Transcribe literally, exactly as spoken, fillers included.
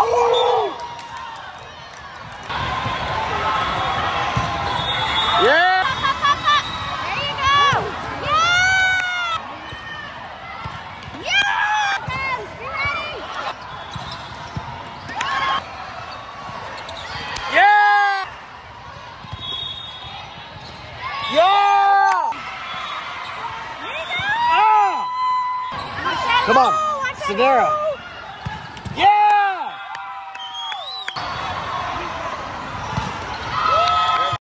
Yeah! There you go! Yeah! Yeah! Hands, be ready! Yeah! Yeah! There you go! Ah! Watch that Come goal, on, watch that Segura. goal.